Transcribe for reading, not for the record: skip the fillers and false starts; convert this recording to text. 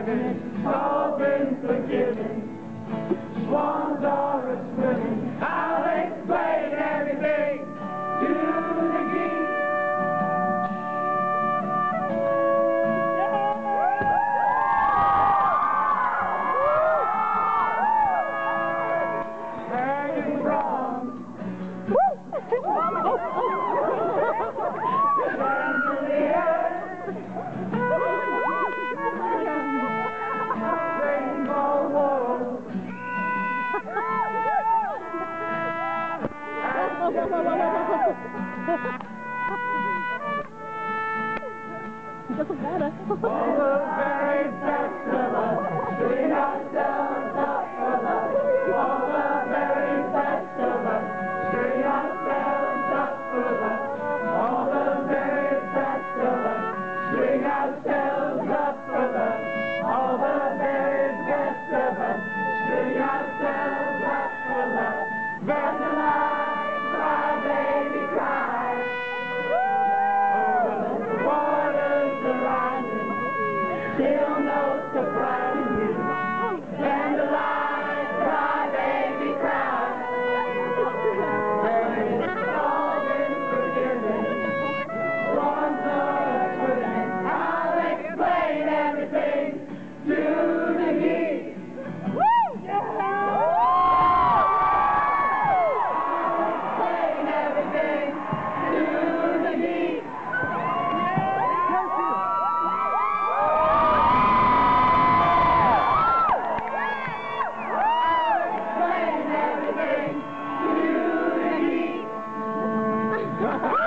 heaven, all been forgiven. Swans are a-swimming, I'll explain everything to the geese. Hanging from It doesn't matter. all the very best of us, bring ourselves up for love. All the very best of us, bring ourselves up for love. All the very best of us, bring ourselves up for love. All the very best of us, bring ourselves up for love. Vanderlyle, crybaby, cry. Over the waters are rising, still no surprise in you. Vanderlyle, crybaby, cry. It's all been forgiven. Swans are swimming. I'll explain everything to the geese. Explain everything to the geese. Explain everything to the geese.